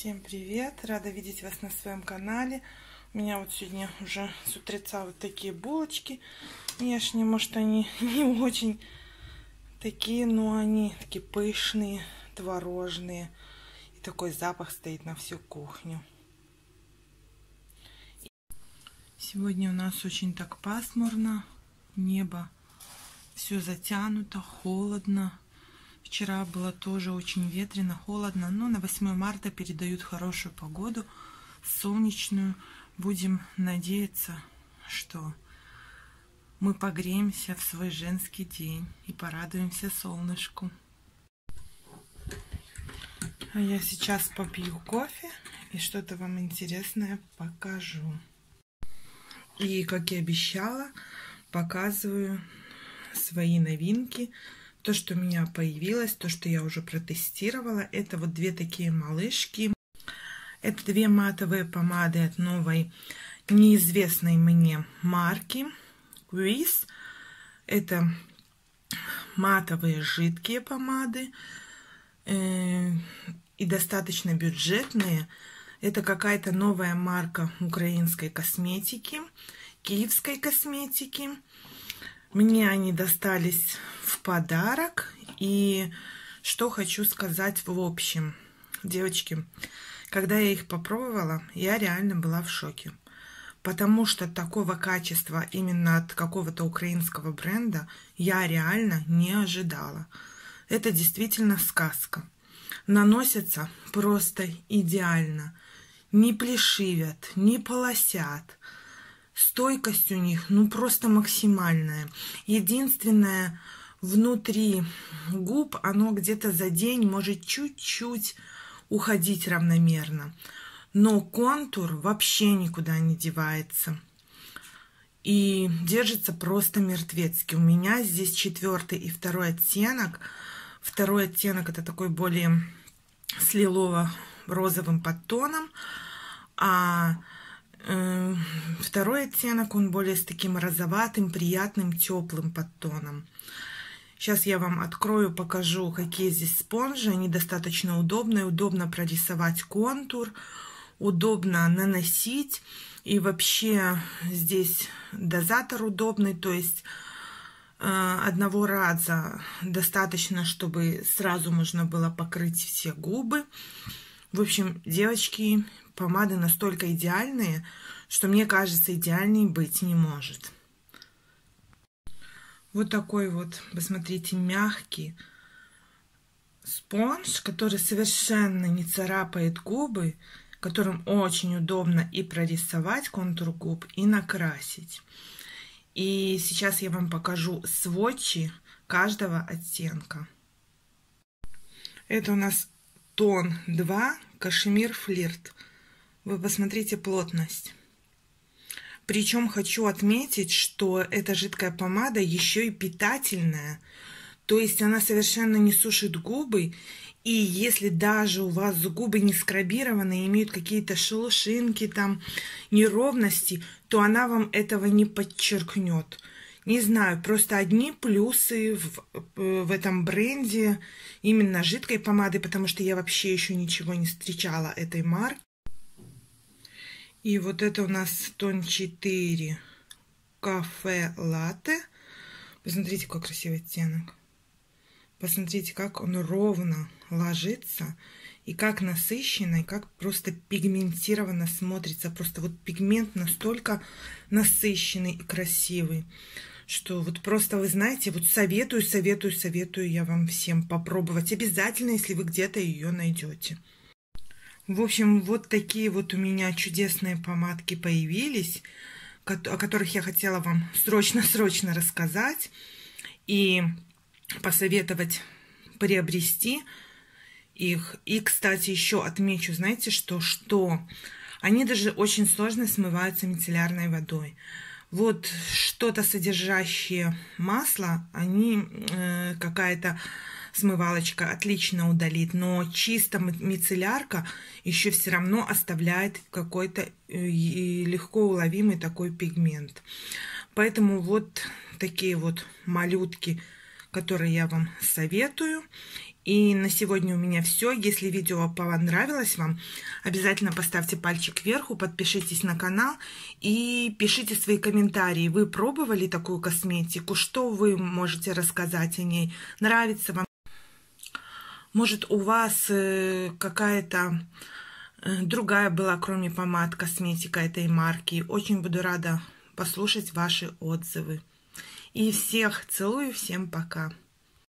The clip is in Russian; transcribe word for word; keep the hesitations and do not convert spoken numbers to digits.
Всем привет! Рада видеть вас на своем канале. У меня вот сегодня уже с утреца вот такие булочки. Внешне, может, они не очень такие, но они такие пышные, творожные. И такой запах стоит на всю кухню. Сегодня у нас очень так пасмурно. Небо все затянуто, холодно. Вчера было тоже очень ветрено, холодно, но на восьмое марта передают хорошую погоду, солнечную. Будем надеяться, что мы погреемся в свой женский день и порадуемся солнышку. А я сейчас попью кофе и что-то вам интересное покажу. И, как и обещала, показываю свои новинки. То, что у меня появилось, то, что я уже протестировала, это вот две такие малышки. Это две матовые помады от новой, неизвестной мне марки. Quiz. Это матовые жидкие помады. Э, и достаточно бюджетные. Это какая-то новая марка украинской косметики, киевской косметики. Мне они достались в подарок. И что хочу сказать в общем. Девочки, когда я их попробовала, я реально была в шоке. Потому что такого качества именно от какого-то украинского бренда я реально не ожидала. Это действительно сказка. Наносятся просто идеально. Не плешивят, не полосят. Стойкость у них, ну, просто максимальная. Единственное, внутри губ оно где-то за день может чуть-чуть уходить равномерно. Но контур вообще никуда не девается. И держится просто мертвецки. У меня здесь четвертый и второй оттенок. Второй оттенок это такой более с лилово-розовым подтоном. А второй оттенок, он более с таким розоватым, приятным, теплым подтоном. Сейчас я вам открою, покажу, какие здесь спонжи. Они достаточно удобные. Удобно прорисовать контур, удобно наносить. И вообще здесь дозатор удобный, то есть одного раза достаточно, чтобы сразу можно было покрыть все губы. В общем, девочки, помады настолько идеальные, что мне кажется, идеальней быть не может. Вот такой вот, посмотрите, мягкий спонж, который совершенно не царапает губы, которым очень удобно и прорисовать контур губ, и накрасить. И сейчас я вам покажу сводчи каждого оттенка. Это у нас тон два, кашемир флирт. Вы посмотрите плотность. Причем хочу отметить, что эта жидкая помада еще и питательная. То есть она совершенно не сушит губы. И если даже у вас губы не скрабированы, имеют какие-то шелушинки, там, неровности, то она вам этого не подчеркнет. Не знаю, просто одни плюсы в, в этом бренде именно жидкой помады, потому что я вообще еще ничего не встречала этой марки. И вот это у нас тон четыре, кафе латте. Посмотрите, какой красивый оттенок. Посмотрите, как он ровно ложится. И как насыщенно, и как просто пигментированно смотрится. Просто вот пигмент настолько насыщенный и красивый, что вот просто, вы знаете, вот советую, советую, советую я вам всем попробовать. Обязательно, если вы где-то ее найдете. В общем, вот такие вот у меня чудесные помадки появились, о которых я хотела вам срочно-срочно рассказать и посоветовать приобрести их. И, кстати, еще отмечу, знаете, что, что они даже очень сложно смываются мицеллярной водой. Вот что-то содержащее масло, они э, какая-то смывалочка отлично удалит, но чисто мицеллярка еще все равно оставляет какой-то легко уловимый такой пигмент. Поэтому вот такие вот малютки, которые я вам советую. И на сегодня у меня все. Если видео понравилось вам, обязательно поставьте пальчик вверх, подпишитесь на канал и пишите свои комментарии. Вы пробовали такую косметику? Что вы можете рассказать о ней? Нравится вам? Может, у вас какая-то другая была, кроме помад, косметика этой марки? Очень буду рада послушать ваши отзывы. И всех целую, всем пока.